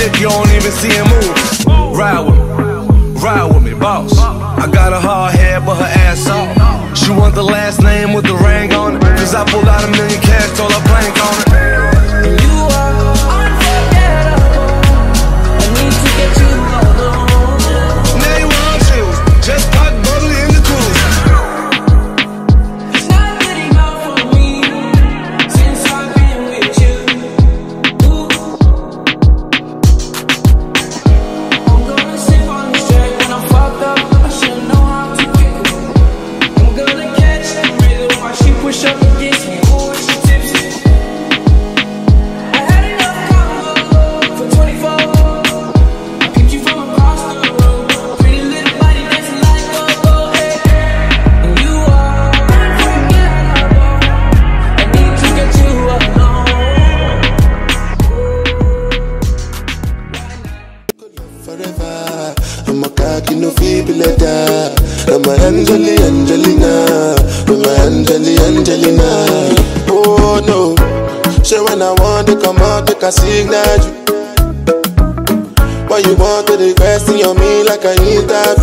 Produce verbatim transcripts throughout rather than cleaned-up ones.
dick, you don't even see him move. Ride with me, ride with me, boss. I got a hard head, but her ass off. She want the last name with the ring on it, cause I pulled out a million cash, told her blank on it. And you are unforgettable. I need to get you alone. Now you want chills, just pop bubbly in the cooler. It's not good enough for me since I've been with you. Ooh. I'm gonna sip on this track when I'm fucked up. I should know how to pick it. I'm gonna catch the rhythm while she push up against me. Ooh, she tipsy. I had enough combo for twenty-four. I picked you from across the road. Pretty little body dancing like a go, hey. And you are unforgettable. I need to get you alone. Forever, I'm a cocky no feeble letter. I'm a Angeli Angelina, I'm a Angeli Angelina. Oh no, so when I want to come out, take a signal. Why you want to request on me like I need that?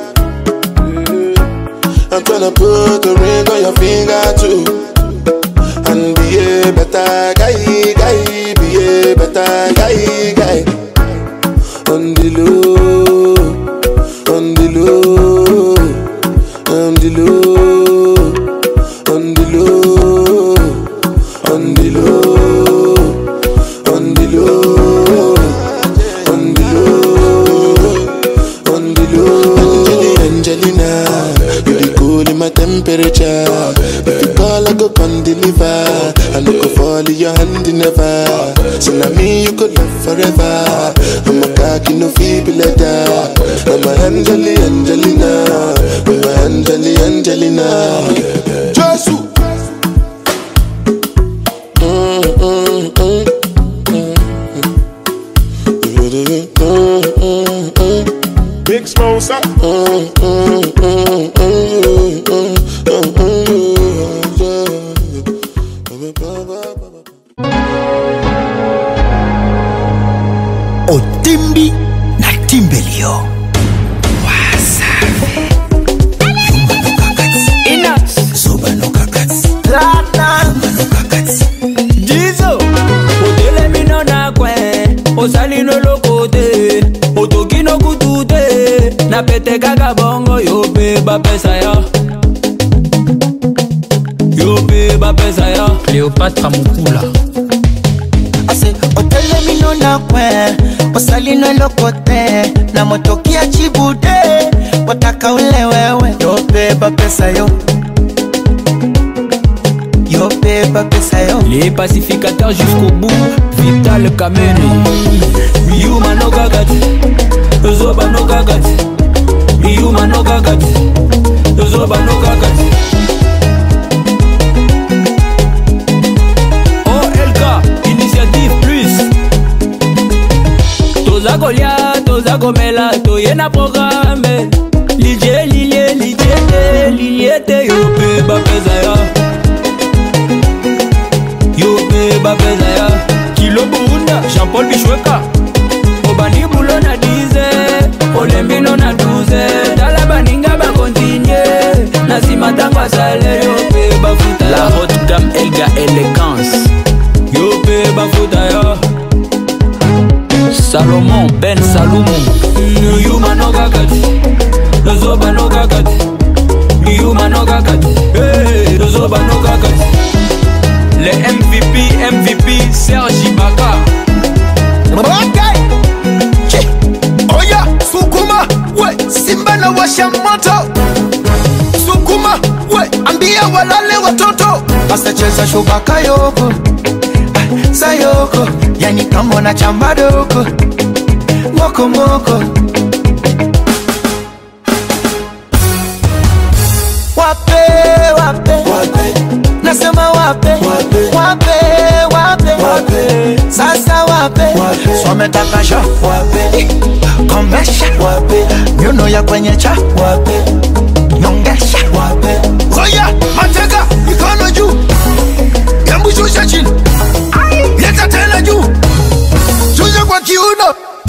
I'm tryna put the ring on your finger too. And be a better guy, guy, be a better guy, guy. On the low, on the low, on the low, on the low, on the low, on the low, on the low, on the low. Angelina, you the cool in my temperature. If you call, I go come deliver. I no go fall in your hand never. So now me you could love forever. I'm a cocky no feeble letter. I'm a Angeli Angelina, I'm a Angeli Angelina. Jesus. Mm, mm, mm, mm, mm, mm. Big Smosa. Mm, mm, mm, mm, mm, mm, mm, mm. Otimbi na Timbelio. Wasafi. Yumba no kakati. Enough. Zoba no kakati. Lata. Yumba no kakati. Jizo. Odele mi no na kwe. Osali no lokote. Otoki no kutute. Na pete kaka bongo. Yo beba pesa ya. Yo beba pesa ya. Cleopatra Mukula. Ase otele mino na kwe osali no lokote na motokia chibude wataka ule wewe yo beba pesa yo yo beba pesa yo. Les pacificateurs jusqu'au bout. Vital Kameni. Yuma no gagati. Zoba no gagati. Yuma no gagati. Zoba no gagati. Toza Golia, toza Gomela, toyena programme. Lilie, lilie, lilie, lilie te yo beba pesa ya. Yo beba pesa ya. Kilo Burunda, Jean-Paul Bichweka. Obani bulo na dize, olembino na douze. Dala baninga ba continue, na simatangwa sale yo beba futa. La haute gamme Elga Elegance. Yo beba futa ya. Salomon Ben Salomon. Yuma no gagati. Zoba no gagati. Yuma no gagati. Hey, Zoba no gagati. Les M V P, M V P, Sergi Baka. Okay. Chi. Oya, Sukuma, we, Simba na washa moto. Sukuma, we, ambia walale watoto. Basta cheza shubaka yoko. Sayoko, yani kama na chamba doko. Moko moko. Wape, wape, wape. Nasema wape, wape, wape, wape, wape. Sasa wape, wape. Swame takasha, wape. Komesha, wape. Nyuno ya kwenye cha, wape. Nyongesha, wape. Oya, mateka, mikono juu. Yambu shusha chini. Leta tena juu. Shusha kwa kiuno.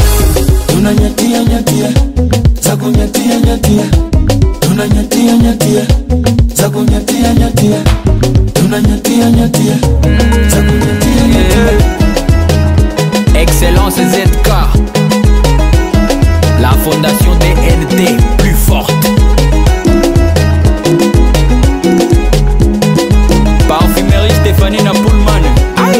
tunanyatia nyatia, za kunyatia nyatia, tunanyatia nyatia, za kunyatia nyatia, tunanyatia nyatia, za kunyatia nyatia. Excellence Z K, la fondation D N T plus forte. Parfumerie Stéphanie Napoulman. Aïe.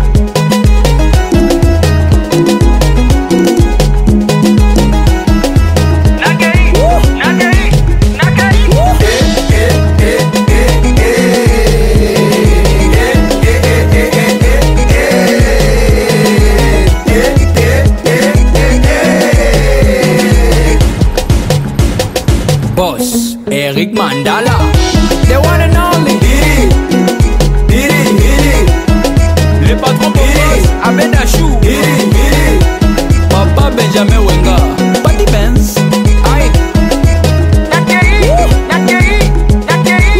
Boss, Eric Mandala, the one and only. Diri, Diri, Diri. Le patron Boss, Abedachou. Diri, Diri. Papa Benjamin Wenga, Patty Benz. Aïe. Nakeri, Nakeri, Nakeri.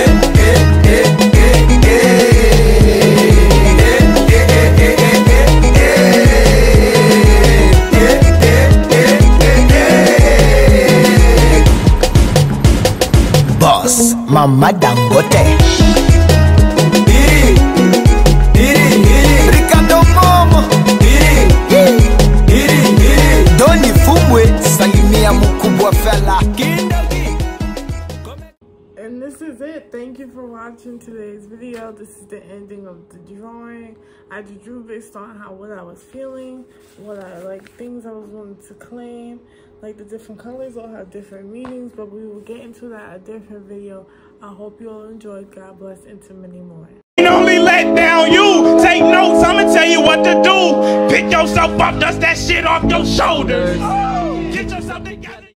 Boss, Mama Dangote. Diri, Diri, Diri. Ricardo Momo. Diri, Diri, Diri. Doni Fumwe, salimia mkubwa fella. And this is it. Thank you for watching today's video. This is the ending of the drawing. I just drew based on how what I was feeling, what I like, things I was wanting to claim. Like the different colors all have different meanings, but we will get into that a different video. I hope you all enjoyed. God bless, and to many more. Ain't only let down you. Take notes, I'ma tell you what to do. Pick yourself up, dust that shit off your shoulders. Get yourself together.